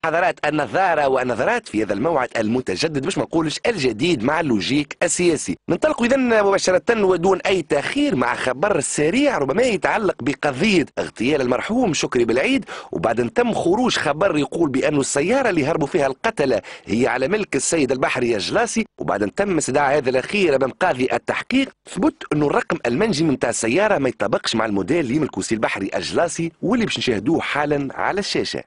حضرات النظارة والنظرات في هذا الموعد المتجدد باش ما نقولش الجديد مع اللوجيك السياسي. ننطلق إذا مباشرة ودون أي تأخير مع خبر سريع ربما يتعلق بقضية اغتيال المرحوم شكري بالعيد، وبعد تم خروج خبر يقول بأن السيارة اللي هربوا فيها القتلة هي على ملك السيد البحري الجلاسي، وبعد تم استدعاء هذا الأخير أمام قاضي التحقيق ثبت أنه الرقم المنجم نتاع السيارة ما يطابقش مع الموديل اللي يملكه السيد البحري الجلاسي واللي باش نشاهدوه حالا على الشاشة.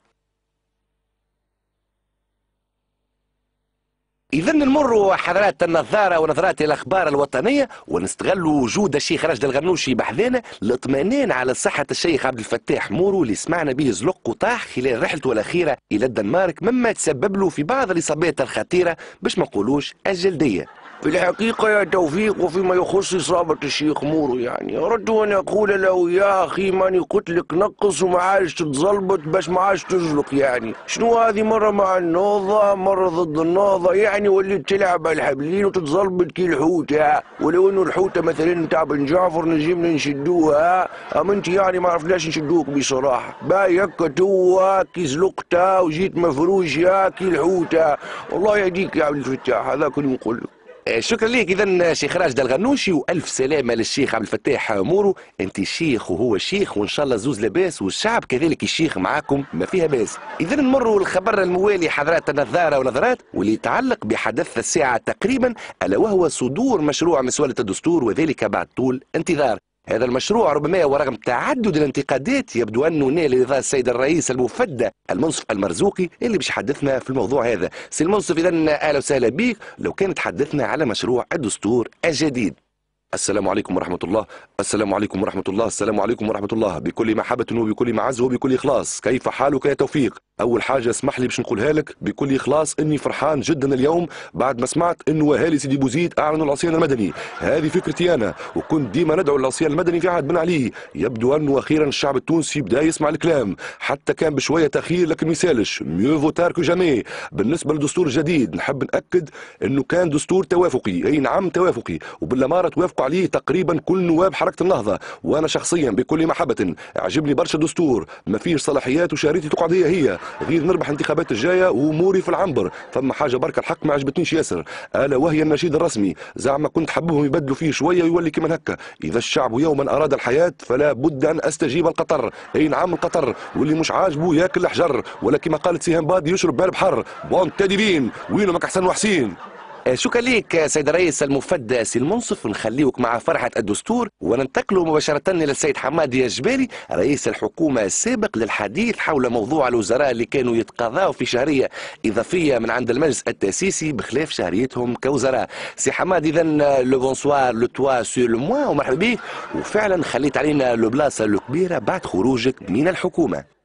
إذا نمر حضرات النظارة ونظرات الأخبار الوطنية ونستغل وجود الشيخ راشد الغنوشي بحذانا للاطمئنان على صحة الشيخ عبد الفتاح مورو اللي سمعنا به زلق وطاح خلال رحلته الأخيرة إلى الدنمارك، مما تسبب له في بعض الإصابات الخطيرة باش ما نقولوش الجلدية. في الحقيقة يا توفيق، وفيما يخص إصابة الشيخ مورو أردت أن أقول له يا أخي ماني قلت لك نقص وما عادش تتظلبط باش ما عادش تزلق. شنو هذه مرة مع النوضة مرة ضد النوضة، وليت تلعب على الحبلين وتتظلبط كي الحوتة، ولو إنه الحوتة مثلا نتاع بن جعفر نجمنا نشدوها، أما أنت ما عرفناش نشدوك بصراحة. باي هكا توا كي زلقتها وجيت مفروشة كي الحوتة، والله يهديك يا عبد الفتاح، هذاك اللي نقول لك. شكرا لك اذا شيخ راشد الغنوشي، والف سلامه للشيخ عبد الفتاح مورو. انت شيخ وهو شيخ وان شاء الله زوز لاباس، والشعب كذلك الشيخ معاكم ما فيها باس. اذا نمروا الخبر الموالي حضرات النظاره ونظرات واللي يتعلق بحدث الساعه تقريبا، الا وهو صدور مشروع مسوده الدستور وذلك بعد طول انتظار. هذا المشروع ربما ورغم تعدد الانتقادات يبدو انه نال رضا السيد الرئيس المفدى المنصف المرزوقي اللي باش يحدثنا في الموضوع هذا. سي المنصف اذا اهلا وسهلا بك، لو كان تحدثنا على مشروع الدستور الجديد. السلام عليكم ورحمة الله، السلام عليكم ورحمة الله، السلام عليكم ورحمة الله، بكل محبة وبكل معزة وبكل إخلاص. كيف حالك يا توفيق؟ أول حاجة اسمح لي باش نقولها لك بكل إخلاص إني فرحان جدا اليوم بعد ما سمعت إنه أهالي سيدي بوزيد أعلنوا العصيان المدني. هذه فكرتي أنا، وكنت ديما ندعو للعصيان المدني في عهد بن علي. يبدو أنه أخيرا الشعب التونسي بدا يسمع الكلام، حتى كان بشوية تأخير لكن ما يسالش، ميو فو تار كو جامي. بالنسبة للدستور الجديد نحب نأكد إنه كان دستور توافقي، أي نعم توافقي، وبالأمارة توافقوا عليه تقريبا كل نواب حركة النهضة. وأنا شخصيا بكل محبة عجبني برشا دستور، ما فيش صلاحيات وشهريتي تقعد هي غير نربح الانتخابات الجايه واموري في العنبر. فما حاجه برك الحق ما عجبتنيش ياسر، الا وهي النشيد الرسمي. زعما كنت حبهم يبدلوا فيه شويه ويولي كيما هكا، اذا الشعب يوما اراد الحياه فلا بد ان استجيب القطر. اي نعم القطر، واللي مش عاجبه ياكل الحجر، ولا كما قالت سيهان بادي يشرب بالبحر. بون كاذبين، وينهم حسن وحسين. شكرا لك سيد الرئيس المفدى سي المنصف. نخليوك مع فرحة الدستور وننتقلوا مباشرة إلى السيد حمادي الجبالي رئيس الحكومة السابق للحديث حول موضوع الوزراء اللي كانوا يتقاضوا في شهرية إضافية من عند المجلس التأسيسي بخلاف شهريتهم كوزراء. سي حمادي إذا لو بونسوار لو توا سو لو موان ومرحبا بك، وفعلا خليت علينا لو بلاصة الكبيرة بعد خروجك من الحكومة.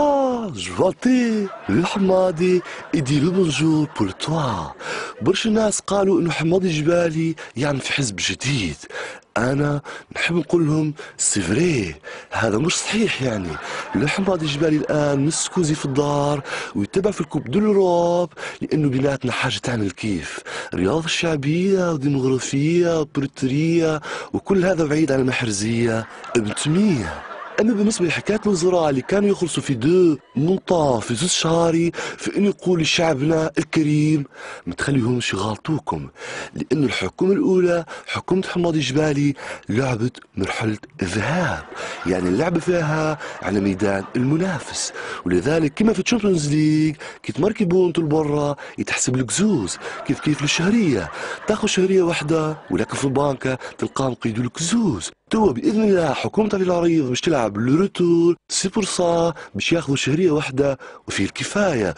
جواتي الحمادي ادي له بونجور بور توا. برشا ناس قالوا انه حمادي جبالي يعني في حزب جديد. انا نحب نقول لهم سي فري، هذا مش صحيح. الحمادي جبالي الان مسكوزي في الدار ويتبع في الكوب دو لوروب، لانه بيناتنا حاجه تعمل كيف رياضه شعبيه وديموغرافيه وبريتريه وكل هذا بعيد عن المحرزيه بنتميه. اما بالنسبه لحكايه الوزراء اللي كانوا يخلصوا في دو مونطون في زوز شهري، فاني نقول لشعبنا الكريم ما تخليهمش يغلطوكم، لان الحكومه الاولى حكومه حمادي جبالي لعبت مرحله ذهاب، اللعبه فيها على ميدان المنافس. ولذلك كما في الشامبيونز ليج كي تمركبوا انتوا لبرا يتحسب لك زوز كيف للشهريه، تاخذ شهريه واحده ولكن في البنكه تلقاهم قيدوا لك زوز. توا باذن الله حكومه علي العريض باش تلعب لو روتور سي بور سا باش ياخذوا شهريه واحده وفيه الكفايه.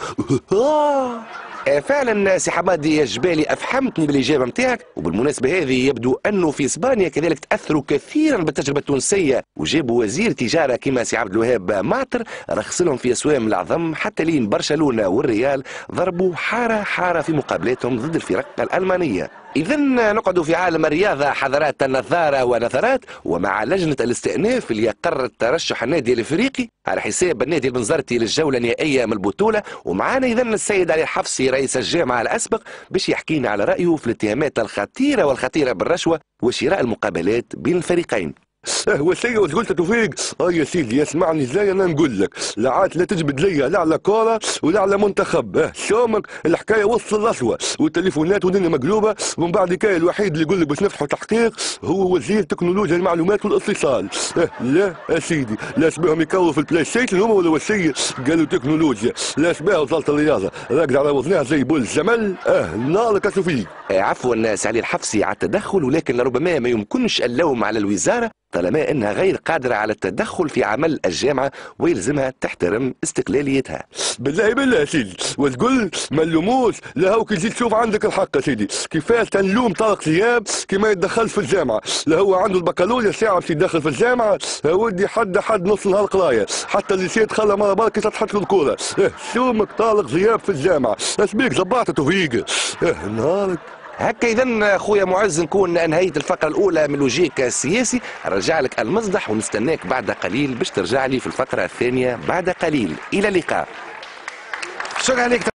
فعلا سي حمادي الجبالي افحمتني بالاجابه نتاعك. وبالمناسبه هذه يبدو انه في اسبانيا كذلك تاثروا كثيرا بالتجربه التونسيه وجابوا وزير تجاره كما سي عبد الوهاب معطر رخص لهم في اسوام العظم، حتى لين برشلونه والريال ضربوا حاره في مقابلاتهم ضد الفرق الالمانيه. إذا نقعد في عالم الرياضة حضرات النظارة ونظرات، ومع لجنة الاستئناف اللي قررت ترشح النادي الإفريقي على حساب النادي البنزرتي للجولة النهائية من البطولة. ومعنا إذا السيد علي الحفصي رئيس الجامعة الأسبق باش يحكينا على رأيه في الاتهامات الخطيرة بالرشوة وشراء المقابلات بين الفريقين. وسيء واش قلت توفيق؟ يا سيدي اسمعني زي انا نقول لك، لا عاد لا تجبد ليا لا على كوره ولا على منتخب. شومك الحكايه وصل الأسوأ والتليفونات ودنيا مقلوبه، ومن بعد كاين الوحيد اللي يقول لك باش نفتحوا تحقيق هو وزير تكنولوجيا المعلومات والاتصال. لا يا سيدي، لا شباهم يكوروا في البلاي ستيشن هما ولا وشي قالوا تكنولوجيا، لا شباه وزاره الرياضه راقد على وزنها زي بول الجمل. نارك يا توفيق. عفوا سعلي الحفصي على التدخل، ولكن لربما ما يمكنش اللوم على الوزاره طالما انها غير قادره على التدخل في عمل الجامعه ويلزمها تحترم استقلاليتها. بالله سيدي وتقول ما نلوموش، لا هو كي تجي تشوف عندك الحق يا سيدي، كيفاش تنلوم طارق زياب كي ما يتدخلش في الجامعه، لا هو عنده البكالوريا ساعه باش يدخل في الجامعه، يا ودي حد نص نهار قرايه، حتى اللي سيد خلى مره برك تحط له الكوره. شومك طارق زياب في الجامعه، اش بيك زبعت توفيق؟ نهارك. هكا اذا خويا معز نكون انهيت الفقره الاولى من لوجيك السياسي، نرجع لك المصدح ونستناك بعد قليل باش ترجع لي في الفقره الثانيه بعد قليل. الى اللقاء. شكرا عليك.